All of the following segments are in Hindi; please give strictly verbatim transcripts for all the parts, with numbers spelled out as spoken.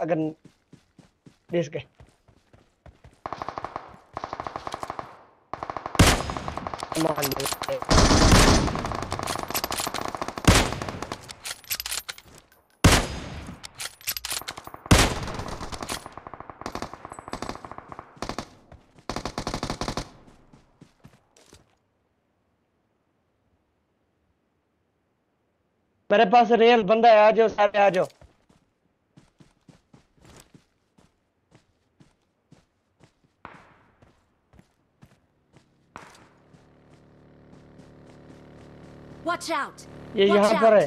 अगर देश के मान ले मेरे पास रियल बंदा है, आ जाओ सारे आ जाओ। Watch out! ये Watch यहाँ पर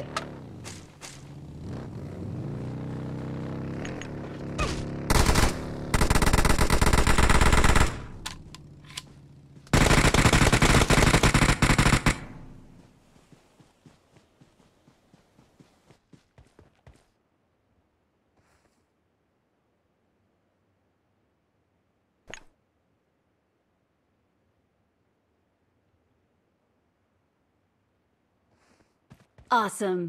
out! है। Awesome.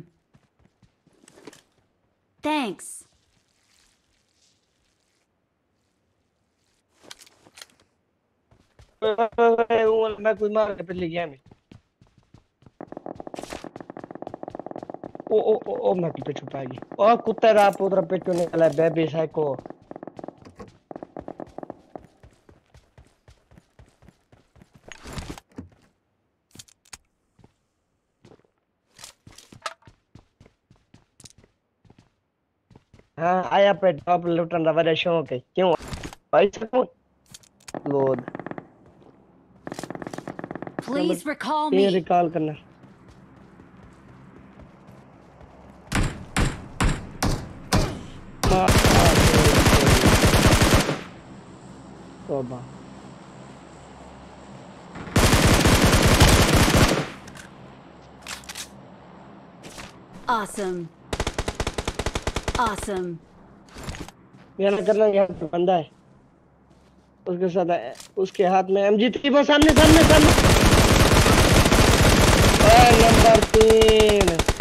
Thanks. मैं कोई मार के ले गया मैं। ओ ओ ओ ओ मैं पे छुपा गई। ओ कुत्ता रा पुत्र पे चुने वाला बेबी साइको। हाँ आया पे टॉप लुटन का बड़ा शौक है क्यों भाई सकूं लोड Please recall ये me. रिकॉल करना मार तोबा Awesome. Awesome. ये ना करना यहाँ पे बंदा है उसके साथ है, उसके हाथ में एमजी थी वो सामने सामने सामने नंबर तीन